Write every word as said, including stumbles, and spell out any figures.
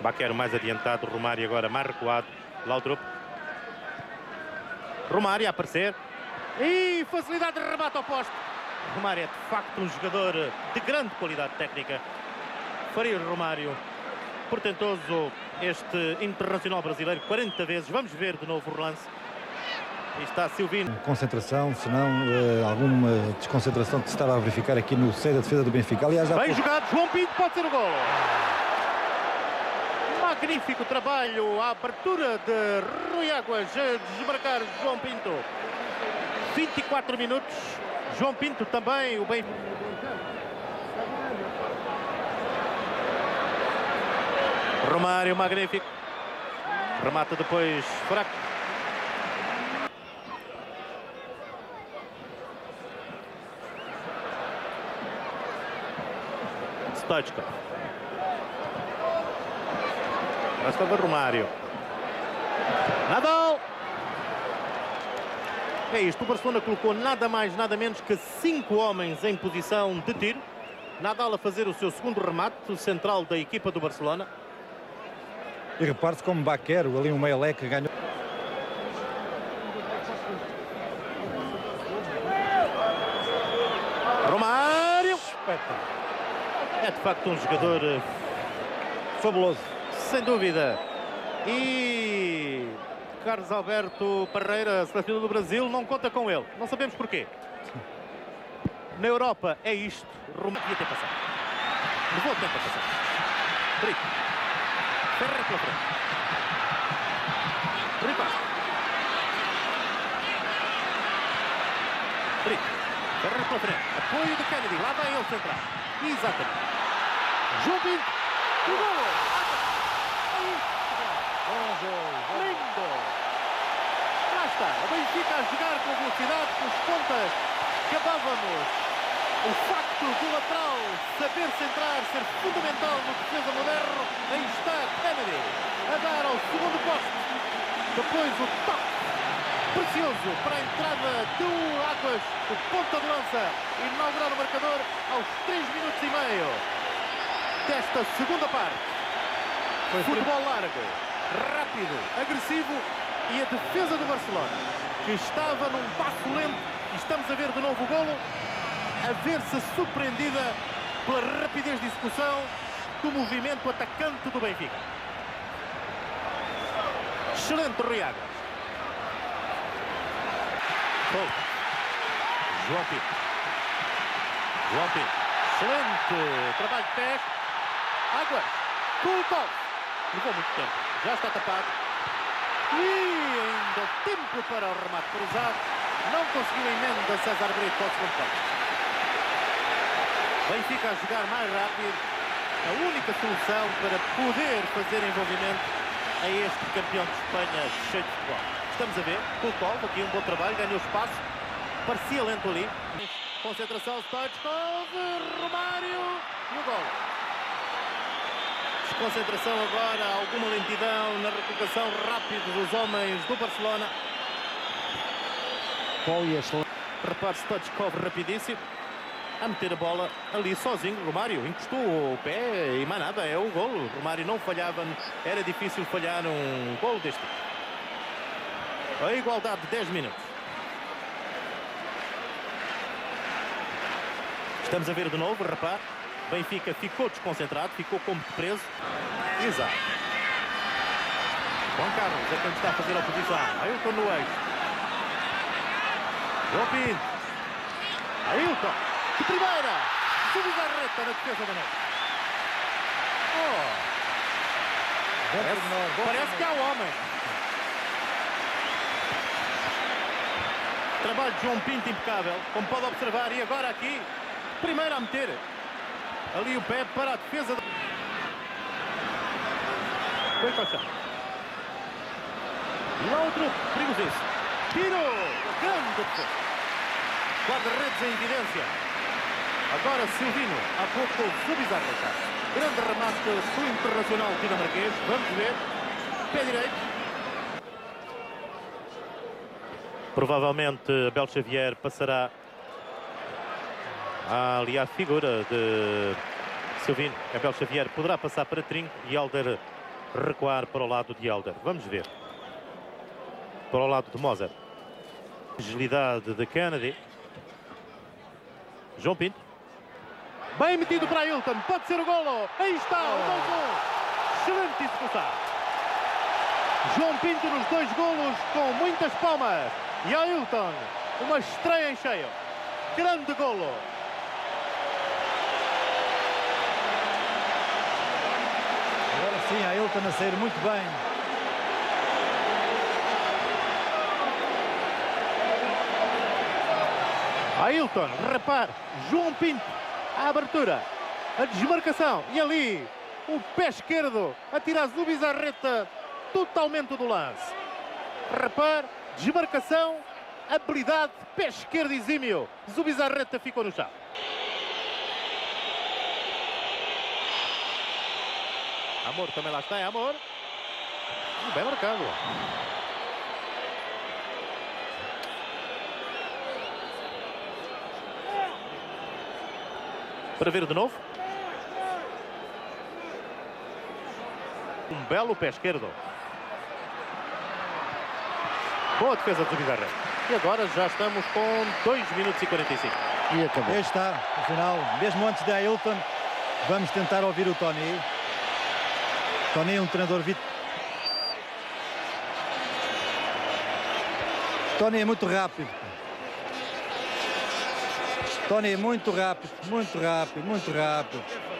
Baquero mais adiantado, Romário agora mais recuado. Laudrup. Romário a aparecer. E facilidade de remate ao poste. Romário é de facto um jogador de grande qualidade técnica. Faria Romário, portentoso este internacional brasileiro, quarenta vezes. Vamos ver de novo o relance. E está Silvino. Concentração, se não uh, alguma desconcentração que se estava a verificar aqui no seio da defesa do Benfica. Aliás, já bem foi... jogado, João Pinto pode ser o gol. Magnífico trabalho, a abertura de Rui Águas a desmarcar João Pinto. vinte e quatro minutos, João Pinto também, o bem... Romário, magnífico. Remata depois, fraco. Stoichkov. Resta de Romário. Nadal. É isto, o Barcelona colocou nada mais, nada menos que cinco homens em posição de tiro. Nadal a fazer o seu segundo remate, o central da equipa do Barcelona. E repare-se como Baquero, ali um meio leque, ganhou. Romário. É de facto um jogador fabuloso. Sem dúvida. E Carlos Alberto Parreira, selecionador do Brasil, não conta com ele. Não sabemos porquê. Na Europa é isto. Romário devia ter passado. Levou tempo a passar. Brito. Ferreira pela frente. Brito. Brito. Ferreira pela frente. Apoio do Kennedy. Lá vai ele centrar. Exatamente. João Pinto. O gol. Lindo. Lá está. O Benfica a jogar com velocidade, com os pontas. Acabávamos. O facto do lateral saber centrar, ser fundamental no defesa moderno. Aí está Kennedy a dar ao segundo poste. Depois o toque precioso para a entrada do Águas, o ponta de lança, inaugurar o marcador aos três minutos e meio desta segunda parte. Foi futebol largo, rápido, agressivo, e a defesa do Barcelona, que estava num passo lento, e estamos a ver de novo o golo, a ver-se surpreendida pela rapidez de execução do movimento atacante do Benfica. Excelente Rui Águas. João Pinto. João Pinto. Excelente trabalho de pés. Águas. Kulkov. Levou muito tempo. Já está tapado. E ainda tempo para o remate cruzado. Não conseguiu a emenda César Brito para o segundo posto. Benfica a jogar mais rápido. A única solução para poder fazer envolvimento a este campeão de Espanha cheio de futebol. Estamos a ver. Kulkov, aqui um bom trabalho. Ganhou espaço. Parecia lento ali. Concentração, Stoichkov, Romário e o gol. Desconcentração agora, alguma lentidão na recuperação rápida dos homens do Barcelona. Repare, Stoichkov rapidíssimo a meter a bola ali sozinho. Romário encostou o pé e mais nada, é o gol. Romário não falhava, era difícil falhar um gol deste tipo. A igualdade de dez minutos. Estamos a ver de novo, repare. Benfica ficou desconcentrado, ficou como preso. Exato. Juan Carlos é quem está a fazer a oposição. Ailton no eixo. João Pinto. Ailton. De primeira. Subizarreta na defesa da noite. Oh. Parece, parece que há um homem. Trabalho de João Pinto impecável, como pode observar. E agora aqui, primeiro a meter ali o pé para a defesa. Foi para o chão. E lá outro, perigosíssimo. Tiro! Grande defesa. Guarda-redes em evidência. Agora Silvino, há pouco Subizarreta. Grande remate do Internacional dinamarquês. Vamos ver. Pé direito. Provavelmente Abel Xavier passará ali à figura de Silvino. Abel Xavier poderá passar para Trinco e Helder recuar para o lado de Elder. Vamos ver. Para o lado de Moser. Agilidade de Kennedy. João Pinto. Bem metido para Ailton. Pode ser o golo. Aí está o dois a um. Excelente execução. João Pinto nos dois golos com muitas palmas. E Ailton, uma estreia em cheio. Grande golo. Agora sim, Ailton a sair muito bem. Ailton, repare, João Pinto, a abertura, a desmarcação e ali o pé esquerdo a tirar Zubizarreta totalmente do lance. Repare, desmarcação, habilidade, pé esquerdo exímio. Zubizarreta ficou no chão. Amor também lá está, é Amor. Bem marcado. Para ver de novo. Um belo pé esquerdo. Boa defesa de Zubizarreta. E agora já estamos com dois minutos e quarenta e cinco. E acabou. Aí está, no final, mesmo antes de Ailton, vamos tentar ouvir o Tony. Tony é um treinador vit... Tony é muito rápido. Tony é muito rápido, muito rápido, muito rápido.